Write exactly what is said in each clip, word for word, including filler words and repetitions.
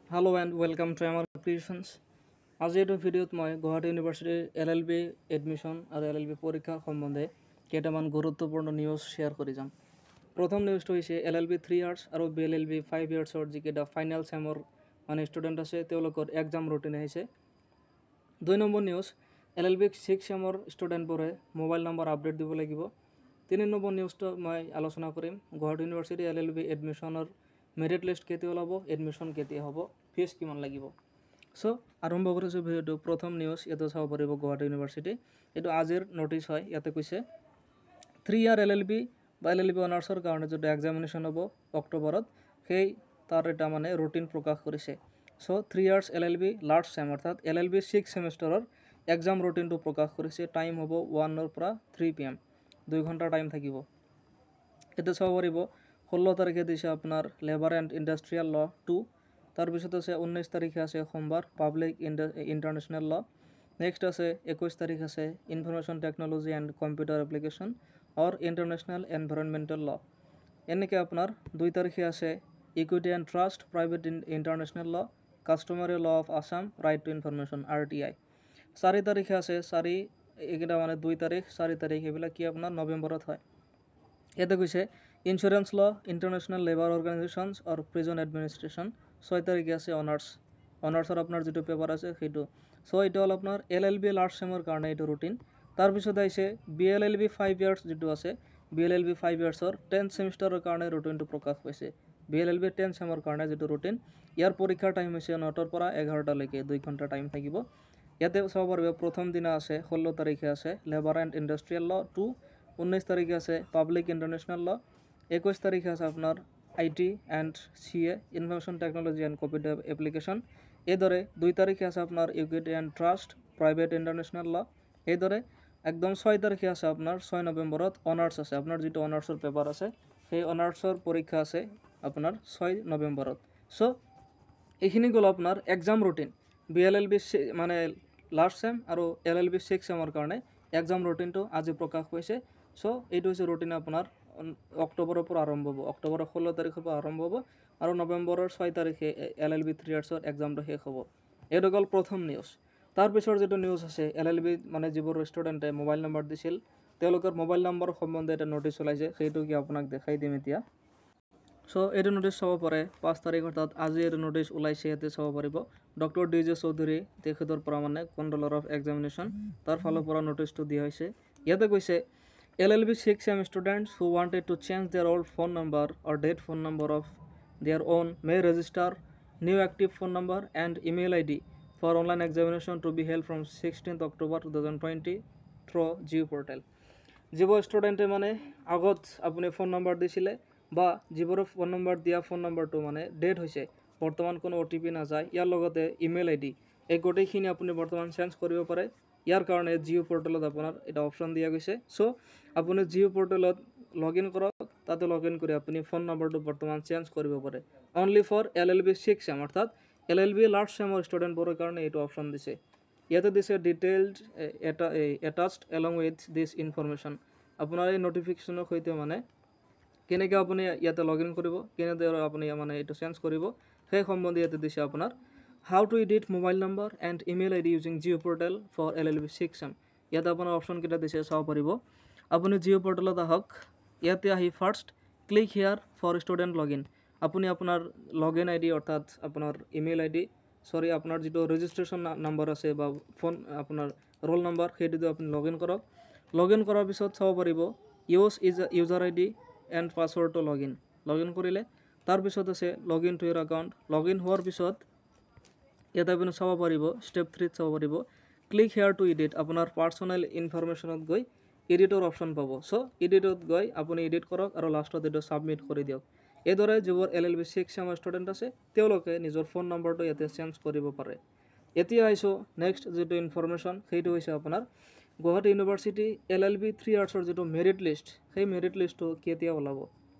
Hello and welcome to our creations. আজি এইটো ভিডিঅ'ত মই গুৱাহাটী ইউনিভাৰ্চিটিৰ এল এল বি এডমিশ্যন আৰু এল এল বি পৰীক্ষা সম্বন্ধে কেইটামান গুৰুত্বপূৰ্ণ নিউজ শ্বেয়াৰ কৰি যাম। প্ৰথম নিউজটো হৈছে L L B three years আৰু B L L B five ইয়াৰ্ছৰ যিকেইটা ফাইনেল চেমৰ মানে ষ্টুডেণ্ট আছে তেওঁলোকৰ এক্সাম ৰুটিন আহিছে। দুই number news L L B six চেমৰ ষ্টুডেণ্টবোৰে মোবাইল নম্বৰ আপডেট দিব লাগিব। তিনি নম্বৰ নিউজটো মই আলোচনা কৰিম Guwahati university L L B এডমিশ্যনৰ মেৰিট লিষ্ট কেতিয়া ওলাব, এডমিশ্যন কেতিয়া হ'ব, ফিজ কিমান লাগিব। সো আৰম্ভ কৰিছোঁ ভিডিঅ'টো। প্ৰথম নিউজ ইয়াতে চাব পাৰিব গুৱাহাটী ইউনিভাৰ্চিটি, এইটো আজিৰ নটিছ হয়। ইয়াতে কৈছে three year L L B বা এল এল বি অনাৰ্ছৰ কাৰণে যিটো এক্সামিনেশ্যন হ'ব অক্টোবৰত, সেই তাৰ এটা মানে ৰুটিন প্ৰকাশ কৰিছে। So' three years L L B last sem অৰ্থাৎ এল এল বি ছিক্স ছেমিষ্টাৰৰ এক্সাম ৰুটিনটো প্ৰকাশ কৰিছে। টাইম হ'ব ওৱানৰ পৰা থ্ৰী পি এম, দুই ঘণ্টা টাইম থাকিব। ইয়াতে চাব পাৰিব ষোল্ল তাৰিখে দিছে আপোনাৰ labour and industrial law two, তাৰপিছত আছে ঊনৈছ তাৰিখে আছে সোমবাৰ পাব্লিক ইণ্টাৰনেশ্যনেল ল, নেক্সট আছে একৈছ তাৰিখ আছে information technology and computer application or international environmental law. এনেকৈ আপোনাৰ দুই তাৰিখে আছে equity and trust private international law, customary law of Assam right to information R T I. চাৰি তাৰিখে আছে চাৰি এইকেইটা মানে দুই তাৰিখ চাৰি তাৰিখ এইবিলাক কি আপোনাৰ নৱেম্বৰত হয়। ইয়াতে কৈছে insurance law, international labour organisations or prison administration. ছয় তাৰিখে আছে অনাৰ্ছ, অনাৰ্ছৰ আপোনাৰ যিটো পেপাৰ আছে সেইটো। চ' এইটো হ'ল আপোনাৰ এল এল বি লাষ্ট চেমৰ কাৰণে এইটো ৰুটিন। তাৰপিছত আহিছে B L L B five years যিটো আছে, B L L B five ইয়াৰ্ছৰ টেন্থ ছেমিষ্টাৰৰ কাৰণে ৰুটিনটো প্ৰকাশ পাইছে। B L L B tenth চেমৰ কাৰণে যিটো ৰুটিন, ইয়াৰ পৰীক্ষাৰ টাইম হৈছে নটাৰ পৰা এঘাৰটালৈকে, দুই ঘণ্টা টাইম থাকিব। ইয়াতে চাব পাৰিব প্ৰথম দিনা আছে ষোল্ল তাৰিখে আছে labour and industrial law two, ঊনৈছ তাৰিখে আছে পাব্লিক ইণ্টাৰনেশ্যনেল ল, একৈছ তাৰিখে আছে আপোনাৰ I T and C A information technology and computer application. এইদৰে দুই তাৰিখে আছে আপোনাৰ equity and trust private international law. এইদৰে একদম ছয় তাৰিখে আছে আপোনাৰ ছয় নৱেম্বৰত অনাৰ্ছ আছে, আপোনাৰ যিটো অনাৰ্ছৰ পেপাৰ আছে সেই অনাৰ্ছৰ পৰীক্ষা আছে আপোনাৰ ছয় নৱেম্বৰত। চ' এইখিনি গ'ল আপোনাৰ exam routine B L L B মানে লাষ্ট চেম আৰু এল এল বি ছিক্স চেমৰ কাৰণে এক্সাম ৰুটিনটো আজি প্ৰকাশ পাইছে। চ' এইটো হৈছে ৰুটিন আপোনাৰ অক্টোবৰৰ পৰা আৰম্ভ হ'ব, অক্টোবৰৰ ষোল্ল তাৰিখৰ পৰা আৰম্ভ হ'ব আৰু নৱেম্বৰৰ ছয় তাৰিখে এল এল বি থ্ৰী ইয়াৰ্ছৰ এক্সামটো শেষ হ'ব। এইটো গ'ল প্ৰথম নিউজ। তাৰপিছৰ যিটো নিউজ আছে এল এল বি মানে যিবোৰ ষ্টুডেণ্টে মোবাইল নম্বৰ দিছিল তেওঁলোকৰ মোবাইল নম্বৰ সম্বন্ধে এটা নটিছ ওলাইছে, সেইটো কি আপোনাক দেখাই দিম এতিয়া। চ' এইটো নটিছ চাব পাৰে পাঁচ তাৰিখ অৰ্থাৎ আজি এইটো নটিছ ওলাইছে। ইয়াতে চাব পাৰিব ডক্টৰ ডি জে চৌধুৰী তেখেতৰ পৰা মানে কণ্ট্ৰলাৰ অফ এক্সামিনেশ্যন তাৰ ফালৰ পৰা নটিছটো দিয়া হৈছে। ইয়াতে কৈছে L L B six sem students who wanted to change their old phone number or date phone number of their own may register new active phone number and email I D for online examination to be held from sixteenth October two thousand twenty through geo' portal. যিবোৰ ষ্টুডেণ্টে মানে আগত আপুনি phone number দিছিলে বা যিবোৰ phone number দিয়া phone নম্বৰটো মানে ডেট হৈছে, বৰ্তমান কোনো অ' টি পি নাযায়, ইয়াৰ লগতে ইমেইল আই ডি, এই গোটেইখিনি আপুনি বৰ্তমান চেঞ্জ কৰিব পাৰে। ইয়াৰ কাৰণে জিঅ' পৰ্টেলত আপোনাৰ এটা অপশ্যন দিয়া গৈছে। চ' আপুনি জিঅ' পৰ্টেলত লগ ইন কৰক, তাতে লগ ইন কৰি আপুনি ফোন নম্বৰটো বৰ্তমান চেঞ্জ কৰিব পাৰে। Only for L L B six sem অৰ্থাৎ এল এল বি লাষ্ট চেমৰ ষ্টুডেণ্টবোৰৰ কাৰণে এইটো অপশ্যন দিছে। ইয়াতে দিছে ডিটেইলড এটা attached along with this information. আপোনাৰ এই নটিফিকেশ্যনৰ সৈতে মানে কেনেকৈ আপুনি ইয়াতে লগ ইন কৰিব, কেনেদৰে আপুনি মানে এইটো চেঞ্জ কৰিব সেই সম্বন্ধে ইয়াতে দিছে আপোনাৰ how to edit mobile number and email I D using geo' portal for L L B six sem. ইয়াতে আপোনাৰ অপশ্যনকেইটা দিছে চাব পাৰিব। আপুনি জিঅ' পৰ্টেলত আহক, ইয়াতে আহি first click here for student log in. আপুনি আপোনাৰ লগ ইন আই ডি অৰ্থাৎ আপোনাৰ ইমেইল আই ডি চৰি আপোনাৰ যিটো ৰেজিষ্ট্ৰেশ্যন নম্বৰ আছে বা ফোন আপোনাৰ ৰোল নম্বৰ সেইটোতে আপুনি লগ ইন কৰক। লগ ইন কৰাৰ পিছত চাব পাৰিব use is user I D and password to log in. Log in কৰিলে তাৰপিছত আছে log in to your account. Log in হোৱাৰ পিছত ইয়াতে আপুনি চাব পাৰিব ষ্টেপ থ্ৰীত চাব পাৰিব ক্লিক হেয়াৰ টু এডিট। আপোনাৰ পাৰ্চনেল ইনফৰমেশ্যনত গৈ এডিটৰ অপশ্যন পাব। চ' এডিটত গৈ আপুনি এডিট কৰক আৰু লাষ্টত এইটো ছাবমিট কৰি দিয়ক। এইদৰে যিবোৰ এল এল বি ছিক্স চেমৰ ষ্টুডেণ্ট আছে তেওঁলোকে নিজৰ ফোন নম্বৰটো ইয়াতে চেঞ্জ কৰিব পাৰে। এতিয়া আহিছোঁ নেক্সট যিটো ইনফৰমেশ্যন, সেইটো হৈছে আপোনাৰ Guwahati university L L B three ইয়াৰ্ছৰ যিটো মেৰিট লিষ্ট, সেই মেৰিট লিষ্টটো কেতিয়া ওলাব।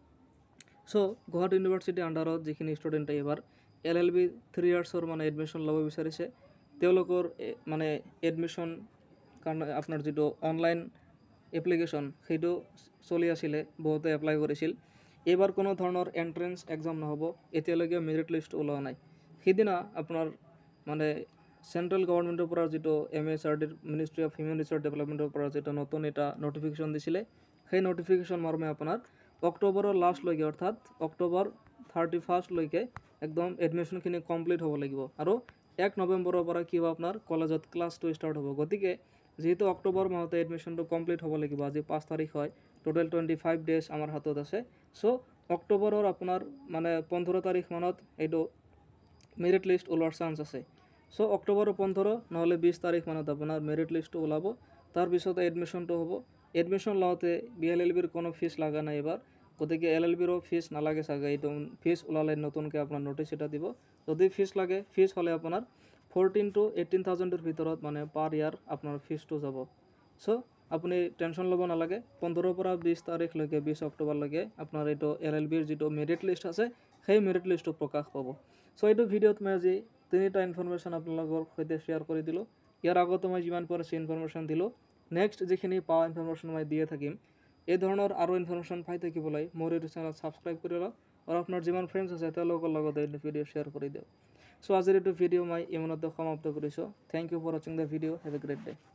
চ' গুৱাহাটী ইউনিভাৰ্চিটিৰ আণ্ডাৰত যিখিনি ষ্টুডেণ্টে এইবাৰ এল এল বি থ্ৰী ইয়াৰ্ছৰ মানে এডমিশ্যন ল'ব বিচাৰিছে তেওঁলোকৰ মানে এডমিশ্যন কাৰণে আপোনাৰ যিটো অনলাইন এপ্লিকেশ্যন সেইটো চলি আছিলে, বহুতে এপ্লাই কৰিছিল। এইবাৰ কোনো ধৰণৰ এণ্ট্ৰেঞ্চ এক্সাম নহ'ব, এতিয়ালৈকে মেৰিট লিষ্ট ওলোৱা নাই। সেইদিনা আপোনাৰ মানে চেণ্ট্ৰেল গভৰ্ণমেণ্টৰ পৰা যিটো এম এছ আৰ ডিৰ মিনিষ্ট্ৰি অফ হিউমেন ৰিচোৰ্চ ডেভেলপমেণ্টৰ পৰা যিটো নতুন এটা নটিফিকেশ্যন দিছিলে, সেই নটিফিকেশ্যন মৰ্মে আপোনাৰ অক্টোবৰৰ লাষ্টলৈকে অৰ্থাৎ অক্টোবৰ থাৰ্টি ফাৰ্ষ্টলৈকে একদম এডমিশ্যনখিনি কমপ্লিট হ'ব লাগিব। আৰু এক নৱেম্বৰৰ পৰা কি হ'ব আপোনাৰ কলেজত ক্লাছটো ষ্টাৰ্ট হ'ব। গতিকে যিহেতু অক্টোবৰ মাহতে এডমিশ্যনটো কমপ্লিট হ'ব লাগিব, আজি পাঁচ তাৰিখ হয়, টোটেল টুৱেণ্টি ফাইভ ডেজ আমাৰ হাতত আছে। চ' অক্টোবৰৰ আপোনাৰ মানে পোন্ধৰ তাৰিখ মানত এইটো মেৰিট লিষ্ট ওলোৱাৰ চান্স আছে। চ' অক্টোবৰৰ পোন্ধৰ নহ'লে বিছ তাৰিখ মানত আপোনাৰ মেৰিট লিষ্টটো ওলাব। তাৰপিছত এডমিশ্যনটো হ'ব। এডমিশ্যন লওঁতে বি এল এল বিৰ কোনো ফিজ লগা নাই এবাৰ, গতিকে এল এল বিৰো ফিজ নালাগে চাগে। এইটো ফিজ ওলালে নতুনকৈ আপোনাৰ নটিচ এটা দিব। যদি ফিজ লাগে, ফিজ হ'লে আপোনাৰ ফ'ৰটিন টু এইটিন থাউজেণ্ডৰ ভিতৰত মানে পাৰ ইয়াৰ আপোনাৰ ফিজটো যাব। চ' আপুনি টেনশ্যন ল'ব নালাগে। পোন্ধৰৰ পৰা বিছ তাৰিখলৈকে বিছ অক্টোবৰলৈকে আপোনাৰ এইটো এল এল বিৰ যিটো মেৰিট লিষ্ট আছে, সেই মেৰিট লিষ্টটো প্ৰকাশ পাব। চ' এইটো ভিডিঅ'ত মই আজি তিনিটা ইনফৰমেশ্যন আপোনালোকৰ সৈতে শ্বেয়াৰ কৰি দিলোঁ। ইয়াৰ আগতো মই যিমান পাৰিছোঁ ইনফৰমেশ্যন দিলোঁ। নেক্সট যিখিনি পাওঁ ইনফৰমেশ্যন মই দিয়ে থাকিম। এই ধৰণৰ আৰু ইনফৰমেশ্যন পাই থাকিবলৈ মোৰ এইটো চেনেল ছাবস্ক্ৰাইব কৰি লওক আৰু আপোনাৰ যিমান ফ্ৰেণ্ডছ আছে তেওঁলোকৰ লগত এইটো ভিডিঅ' শ্বেয়াৰ কৰি দিয়ক। চ' আজিৰ এইটো ভিডিঅ' মই ইমানতে সমাপ্ত কৰিছোঁ। থেংক ইউ ফৰ ৱাচিং the video'. Have a great day.